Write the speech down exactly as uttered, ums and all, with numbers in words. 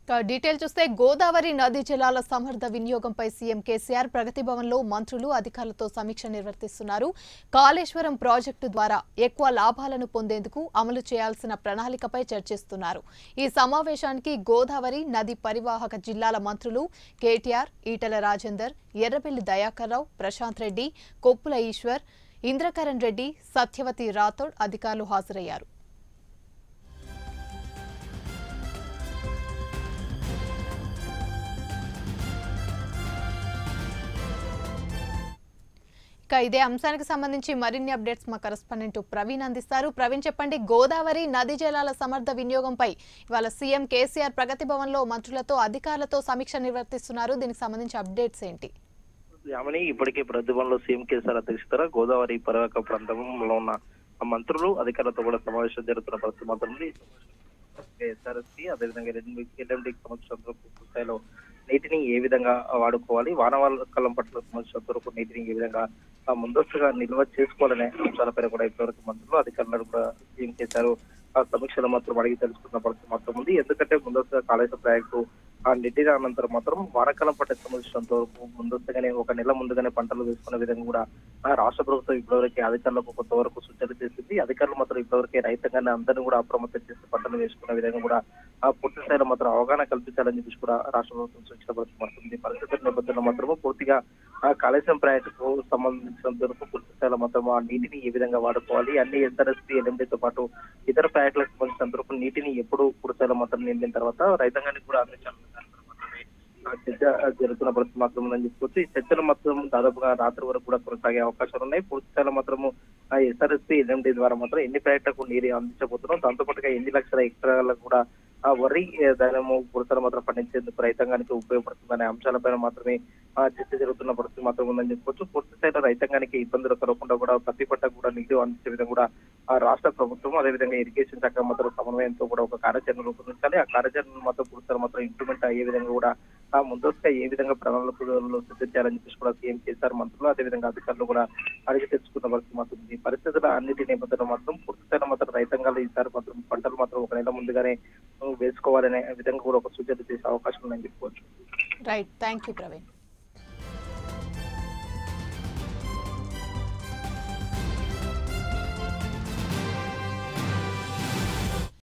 ఇక డీటెయిల్ చూస్తే గోదావరి నదీ జలాల సమర్థ వినియోగంపై సీఎం కేసీఆర్ ప్రగతి భవన్లో మంత్రులు అధికారులతో సమీక్ష నిర్వర్తిస్తున్నారు. కాళేశ్వరం ప్రాజెక్టు ద్వారా ఎక్కువ లాభాలను పొందేందుకు అమలు చేయాల్సిన ప్రణాళికపై చర్చిస్తున్నారు. ఈ సమావేశానికి గోదావరి నది పరివాహక జిల్లాల మంత్రులు కేటీఆర్, ఈటెల రాజేందర్, ఎర్రబెల్లి దయాకర్రావు, ప్రశాంత్ రెడ్డి, కొప్పుల ఈశ్వర్, ఇంద్రకరణ్ రెడ్డి, సత్యవతి రాథోడ్ అధికారులు హాజరయ్యారు. ఇక ఇదే అంశానికి సంబంధించి మరిన్ని అప్డేట్స్ మా కరెస్పాండెంట్ ప్రవీణ్ అందిస్తారు. ప్రవీణ్, చెప్పండి, గోదావరి నదీ జలాల సమర్థ వినియోగంపై ఇవాళ సీఎం కేసీఆర్ ప్రగతి భవన్లో మంత్రులతో అధికారులతో సమీక్ష నిర్వర్తిస్తున్నారు. దీనికి సంబంధించి అప్డేట్స్ ఏంటి? యామని ఇప్పటికే ప్రగతి భవన్లో సీఎం కేసీఆర్ అధ్యక్షతన గోదావరి పరివాహక ప్రాంతంలో ఉన్న మంత్రులు అధికారులతో కూడా సమావేశం జరుగుతున్న పరిస్థితి మాత్రం ఎస్ఆర్ఎస్పీ అదేవిధంగా ఎల్ఎండికి సంబంధించిన పూర్తి స్థాయిలో నీటిని ఏ విధంగా వాడుకోవాలి, వానకాలం పట్ల సంబంధించినంత వరకు నీటిని ఏ విధంగా ముందస్తుగా నిల్వ చేసుకోవాలనే అంశాలపై కూడా ఇప్పటివరకు మంత్రులు అధికారులను కూడా సీఎం చేశారు. ఆ సమీక్షలు మాత్రం అడిగి తెలుసుకున్న పరిస్థితి మాత్రం ఉంది. ఎందుకంటే ముందస్తుగా కాళేశ్వరం ప్రాజెక్టు ఆ నిండిన అనంతరం మాత్రం వానకాలం పట్టకు సంబంధించినంత వరకు ముందస్తుగానే ఒక నెల ముందుగానే పంటలు వేసుకునే విధంగా కూడా రాష్ట్ర ప్రభుత్వం ఇప్పటివరకే అధికారులకు కొంతవరకు సూచనలు చేసింది. అధికారులు మాత్రం ఇప్పటివరకే రైతాంగాన్ని అందరినీ కూడా అప్రమత్తం చేసి పంటలు వేసుకునే విధంగా కూడా ఆ పూర్తి స్థాయిలో మాత్రం అవగాహన కల్పించాలని చెప్పేసి కూడా రాష్ట్ర ప్రభుత్వం సూచన పడుతుంది. పరిస్థితుల నేపథ్యంలో మాత్రము పూర్తిగా ఆ కాళేశ్వరం ప్రాజెక్టుకు సంబంధించినంత వరకు పూర్తి స్థాయిలో మాత్రం ఆ నీటిని ఏ విధంగా వాడుకోవాలి, అన్ని ఎస్ఆర్ఎస్పీ ఎల్ఎండితో పాటు ఇతర ప్రాజెక్టులకు సంబంధించినంత వరకు నీటిని ఎప్పుడు పూర్తి స్థాయిలో మాత్రం నిండిన తర్వాత రైతాంగానికి కూడా అందించాలి చర్చ జరుగుతున్న పరిస్థితి మాత్రం ఉందని చెప్పుకోవచ్చు. ఈ చర్చలు మాత్రం దాదాపుగా రాత్రి వరకు కూడా కొనసాగే అవకాశాలు ఉన్నాయి. పూర్తి స్థాయిలో మాత్రము ఎస్ఆర్ఎస్పీ ఎల్ఎండి ద్వారా మాత్రం ఎన్ని ప్రాజెక్టులకు నీరు అందించబోతున్నాం, దాంతో పాటుగా ఎన్ని లక్షల ఎకరాలకు కూడా ఆ వరి ధాన్యము పురతలు మాత్రం పండించేందుకు రైతాంగానికి ఉపయోగపడుతుందనే అంశాలపైన మాత్రమే ఆ చర్చ జరుగుతున్న పరిస్థితి మాత్రం ఉందని చెప్పుకోవచ్చు. పూర్తి స్థాయిలో రైతాంగానికి ఇబ్బందులు కలగకుండా కూడా ప్రతి పంటకు కూడా నీరు అందించే విధంగా కూడా ఆ రాష్ట్ర ప్రభుత్వం అదేవిధంగా ఇరిగేషన్ శాఖ మాత్రం సమన్వయంతో కూడా ఒక కార్యాచరణ రూపొందించాలి. ఆ కార్యాచరణ మాత్రం పూర్తి మాత్రం ఇంప్లిమెంట్ అయ్యే విధంగా కూడా ఆ ముందస్తుగా ఏ విధంగా ప్రణాళికలు సిద్ధం చేయాలని చెప్పేసి కూడా సీఎం కేసీఆర్ మంత్రులు అదేవిధంగా అధికారులు కూడా అడిగి తెచ్చుకున్న పరిస్థితి మాత్రం ఉంది. పరిస్థితుల అన్నిటి నేపథ్యంలో మాత్రం పూర్తి స్థాయిలో మాత్రం రైతాంగాలు ఈసారి మాత్రం పంటలు మాత్రం ఒక నెల ముందుగానే వేసుకోవాలనే విధంగా కూడా ఒక సూచన చేసే అవకాశం ఉందని చెప్పుకోవచ్చు. Right, thank you Praveen.